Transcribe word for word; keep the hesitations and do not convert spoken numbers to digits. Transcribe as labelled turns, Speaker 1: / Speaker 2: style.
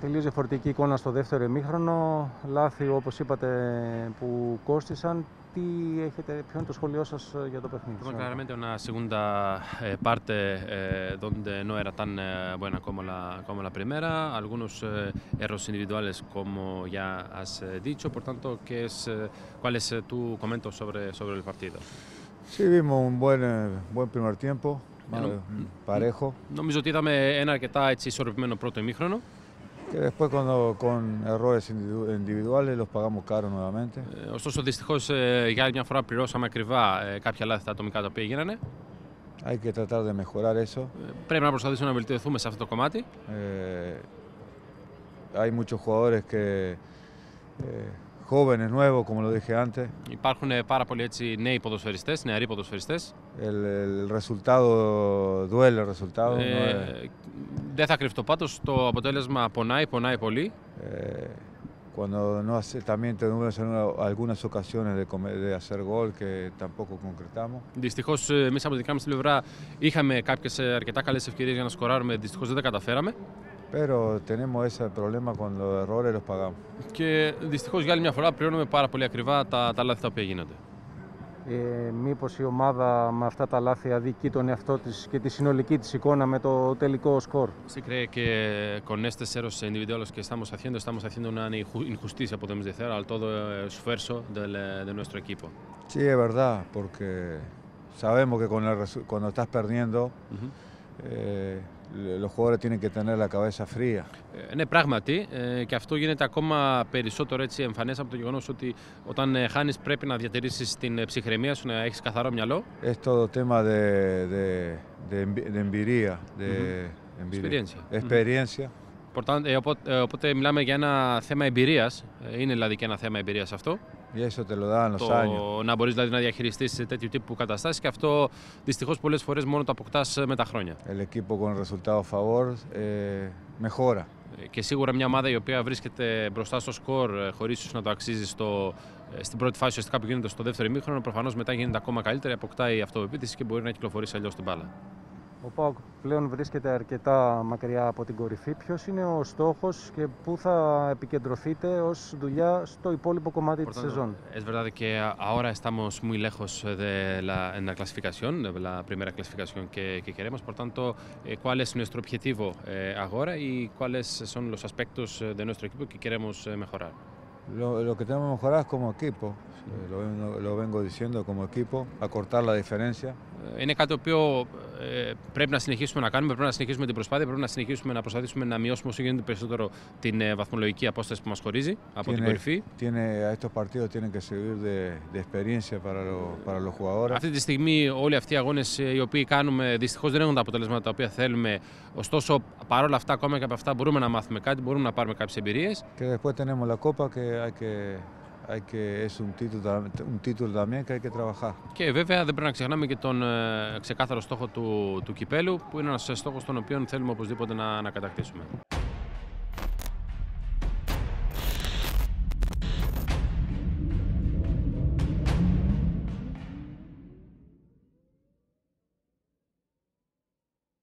Speaker 1: τελείως διαφορετική εικόνα στο δεύτερο ημίχρονο. Λάθη, όπως είπατε, που κόστησαν. Τι έχετε, ποιο είναι το σχόλιο σας για το παιχνίδι?
Speaker 2: Fue claramente una segunda eh, parte eh, donde no era tan eh, buena como la, como la primera, algunos eh, errores individuales como ya has eh, dicho, por tanto, ¿qué es, eh, ¿cuál es eh, tu comentario sobre, sobre el partido?
Speaker 3: Sí, vimos un buen, eh, buen primer tiempo,
Speaker 2: Bueno,
Speaker 3: parejo.
Speaker 2: Νομίζω ότι είδαμε ένα αρκετά έτσι, ισορροπημένο πρώτο ημίχρονο.
Speaker 3: Que después cuando con errores individuales los pagamos caro nuevamente.
Speaker 2: Ε, ωστόσο, δυστυχώς ε, για άλλη μια φορά πληρώσαμε ακριβά ε, κάποια λάθη τα ατομικά τα οποία γίνανε.
Speaker 3: Hay que tratar de mejorar eso.
Speaker 2: Ε, πρέπει να προσπαθήσουμε να βελτιωθούμε σε αυτό το κομμάτι.
Speaker 3: Eh, hay muchos jugadores que eh, jóvenes, nuevos, como lo dije antes.
Speaker 2: Υπάρχουν ε, πάρα πολλοί έτσι, νέοι ποδοσφαιριστές, νεαροί ποδοσφαιριστές.
Speaker 3: El, el resultado duele, el resultado.
Speaker 2: Ε,
Speaker 3: no es,
Speaker 2: δεν θα κρυφτώ πάντως, το αποτέλεσμα πονάει, πονάει πολύ.
Speaker 3: eh, cuando no hace, también tenemos algunas ocasiones de, comer, de hacer gol que tampoco concretamos.
Speaker 2: Δυστυχώς, εμείς από τη δικά μας πλευρά είχαμε κάποιες αρκετά καλές ευκαιρίες για να σκοράρουμε, δυστυχώς δεν τα καταφέραμε.
Speaker 3: Pero tenemos ese problema con los errores, los pagamos.
Speaker 2: Και δυστυχώς για άλλη μια φορά πληρώνουμε πάρα πολύ ακριβά τα, τα λάθη τα οποία γίνονται.
Speaker 1: Ε, μήπως η ομάδα με αυτά τα λάθη αδικεί τον εαυτό της και τη συνολική της εικόνα με το τελικό σκορ?
Speaker 2: Sí cree que con estos errores individuales que estamos haciendo, estamos haciendo una injusticia, podemos decir, al todo el esfuerzo del, de nuestro equipo.
Speaker 3: Sí, es verdad, porque sabemos que con el, cuando estás perdiendo,
Speaker 2: Uh-huh.
Speaker 3: eh, los jugadores tienen que tener la cabeza fría.
Speaker 2: Ε, ναι, πράγματι, ε, και αυτό γίνεται ακόμα περισσότερο έτσι εμφανές από το γεγονός ότι όταν ε, χάνεις πρέπει να διατηρήσεις την ε, ψυχραιμία σου, να έχεις καθαρό μυαλό.
Speaker 3: Es todo tema de, de, de, de empiria, de
Speaker 2: Uh-huh.
Speaker 3: empiria.
Speaker 2: Experiencia.
Speaker 3: Experiencia.
Speaker 2: Uh-huh. Ε, οπότε, ε, οπότε μιλάμε για ένα θέμα εμπειρίας, ε, είναι δηλαδή και ένα θέμα εμπειρίας αυτό.
Speaker 3: Y eso te lo dan los
Speaker 2: Το
Speaker 3: años.
Speaker 2: να μπορείς δηλαδή να διαχειριστείς τέτοιου τύπου καταστάσεις και αυτό δυστυχώς πολλές φορές μόνο το αποκτάς με τα χρόνια.
Speaker 3: El equipo con resultado a favor eh, mejora.
Speaker 2: Και σίγουρα μια ομάδα η οποία βρίσκεται μπροστά στο σκορ χωρίς ίσως να το αξίζει στο, στην πρώτη φάση ουσιαστικά που γίνεται στο δεύτερο ημίχρονο, προφανώς μετά γίνεται ακόμα καλύτερη, αποκτάει αυτοπεποίθηση και μπορεί να κυκλοφορήσει αλλιώς την μπάλα.
Speaker 1: Ο ΠΑΟΚ πλέον βρίσκεται αρκετά μακριά από την κορυφή. Ποιος είναι ο στόχος και πού θα επικεντρωθείτε ως δουλειά στο υπόλοιπο κομμάτι της σεζόν?
Speaker 2: Es verdad que ahora estamos muy lejos de la, en la clasificación, de la primera clasificación que, que queremos. Por tanto, eh, ¿cuál es nuestro objetivo eh, ahora y cuáles son los aspectos de nuestro equipo que queremos eh, mejorar?
Speaker 3: Lo, lo que tenemos que mejorar es como equipo, eh, lo, vengo, lo vengo diciendo como equipo, acortar la diferencia.
Speaker 2: Είναι κάτι το οποίο ε, πρέπει να συνεχίσουμε να κάνουμε, πρέπει να συνεχίσουμε την προσπάθεια, πρέπει να συνεχίσουμε να προσπαθήσουμε να μειώσουμε όσο γίνεται περισσότερο την ε, βαθμολογική απόσταση που μας χωρίζει από
Speaker 3: Tiene,
Speaker 2: την κορυφή.
Speaker 3: tiene, estos partidos tienen que servir de, de experiencia para, lo, para los jugadores.
Speaker 2: Αυτή τη στιγμή όλοι αυτοί οι αγώνες οι οποίοι κάνουμε δυστυχώς δεν έχουν τα αποτελέσματα τα οποία θέλουμε. Ωστόσο, παρόλα αυτά, ακόμα και από αυτά μπορούμε να μάθουμε κάτι, μπορούμε να πάρουμε κάποιες εμπειρίες.
Speaker 3: Que después tenemos la copa que hay que, hay que es un título, un título también que hay que trabajar.
Speaker 2: Και βέβαια δεν πρέπει να ξεχνάμε και τον ε, ξεκάθαρο στόχο του, του κυπέλου, που είναι ένας στόχος τον οποίο θέλουμε οπωσδήποτε να, να κατακτήσουμε.